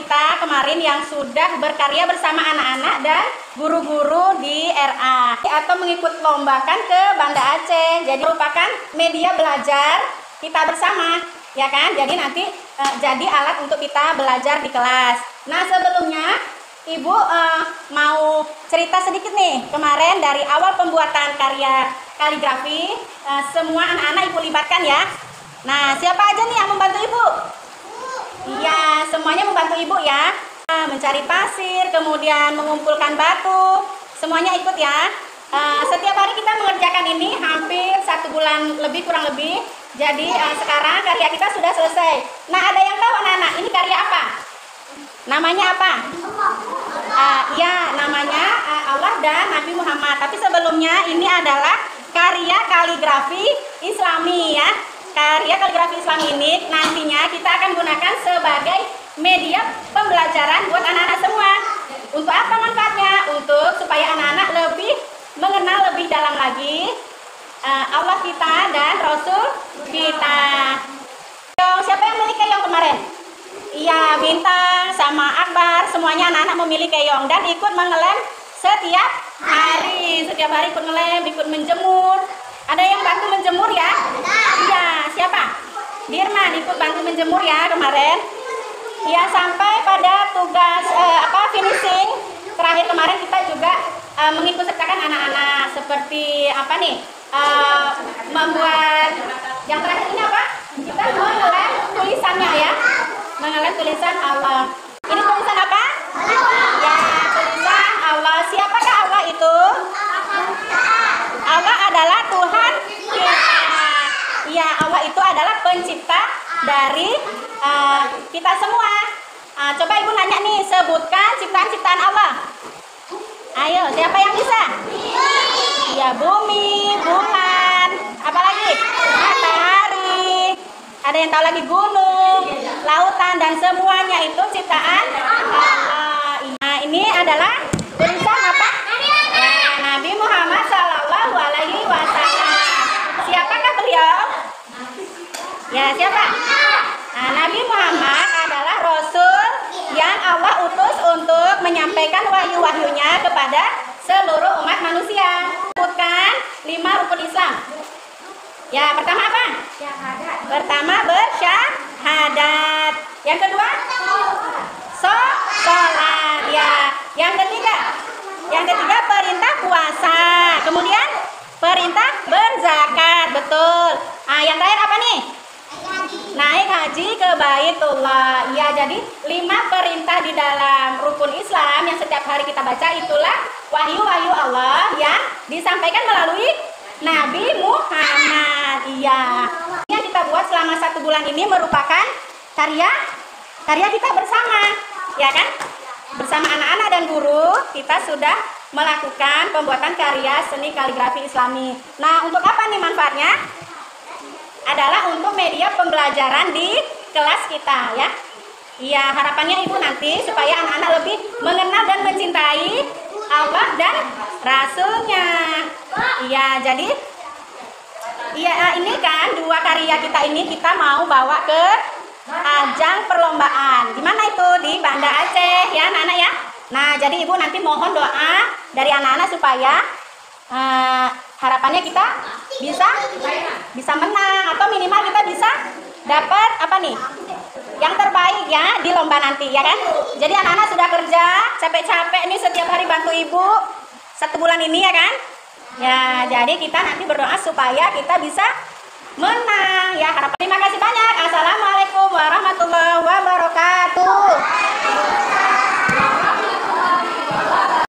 kita kemarin yang sudah berkarya bersama anak-anak dan guru-guru di RA atau mengikut lombakan ke Banda Aceh. Jadi merupakan media belajar kita bersama, ya kan? Jadi nanti jadi alat untuk kita belajar di kelas. Nah, sebelumnya Ibu mau cerita sedikit nih. Kemarin dari awal pembuatan karya kaligrafi, semua anak-anak Ibu libatkan ya. Nah, siapa aja nih yang membantu Ibu? Iya, semuanya membantu Ibu ya. Mencari pasir, kemudian mengumpulkan batu, semuanya ikut ya. Setiap hari kita mengerjakan ini hampir 1 bulan lebih, kurang lebih. Jadi sekarang karya kita sudah selesai. Nah, ada yang tahu anak-anak ini karya apa? Namanya apa? Ya, namanya Allah dan Nabi Muhammad. Tapi sebelumnya ini adalah karya kaligrafi Islami ya. Karya kaligrafi Islam ini nantinya kita akan gunakan sebagai media pembelajaran buat anak-anak semua. Untuk apa manfaatnya? Untuk supaya anak-anak lebih mengenal lebih dalam lagi Allah kita dan Rasul kita. Siapa yang memiliki keong kemarin? Iya, Bintang sama Akbar, semuanya anak-anak memilih keong dan ikut mengelem setiap hari. Setiap hari ikut ngelem, ikut menjemur. Ada yang bantu menjemur ya? Iya, siapa? Dirman ikut bantu menjemur ya kemarin. Ya, sampai pada tugas finishing terakhir kemarin kita juga mengikut sertakan anak-anak seperti apa nih? Membuat yang terakhir ini apa? Kita mengelem tulisannya ya. Mengelem tulisan Allah. Ini tulisan apa? Ya, tulisan Allah. Siapakah Allah itu? Allah adalah Tuhan kita. Ya, Allah itu adalah pencipta dari kita semua. Coba Ibu nanya nih, sebutkan ciptaan-ciptaan Allah. Ayo, siapa yang bisa? Ya, bumi, bulan, apalagi? Matahari. Ada yang tahu lagi gunung, lautan dan semuanya itu ciptaan Allah. Nah, ini adalah tulisan apa? Nabi Muhammad Sallallahu Alaihi Wasallam. Siapakah beliau? Ya, siapa? Nah, Nabi Muhammad adalah Rasul yang Allah utus untuk menyampaikan wahyu-wahyunya kepada seluruh umat manusia. Sebutkan 5 rukun Islam. Ya, pertama apa? Pertama bersyahadat. Yang kedua? Sholat. Ya. Yang ketiga? Yang ketiga perintah puasa. Kemudian perintah berzakat. Betul. Yang terakhir apa nih? Naik haji ke Baitullah. Ya, jadi 5 perintah di dalam rukun Islam yang setiap hari kita baca itulah wahyu-wahyu Allah yang disampaikan melalui Nabi Muhammad. Iya. Yang kita buat selama 1 bulan ini merupakan karya kita bersama, ya kan? Bersama anak-anak dan guru kita sudah melakukan pembuatan karya seni kaligrafi Islami. Nah, untuk apa nih manfaatnya? Adalah untuk media pembelajaran di kelas kita ya. Iya, harapannya Ibu nanti supaya anak-anak lebih mengenal dan mencintai Allah dan Rasulnya. Iya, jadi ini kan 2 karya kita ini kita mau bawa ke ajang perlombaan. Di mana itu? Di Banda Aceh ya anak-anak ya. Nah, jadi Ibu nanti mohon doa dari anak-anak supaya harapannya kita bisa menang atau minimal kita bisa dapat apa nih? Yang terbaik ya di lomba nanti ya kan. Jadi anak-anak sudah kerja capek-capek nih setiap hari bantu Ibu 1 bulan ini ya kan. Ya, jadi kita nanti berdoa supaya kita bisa menang ya. Terima kasih banyak. Assalamualaikum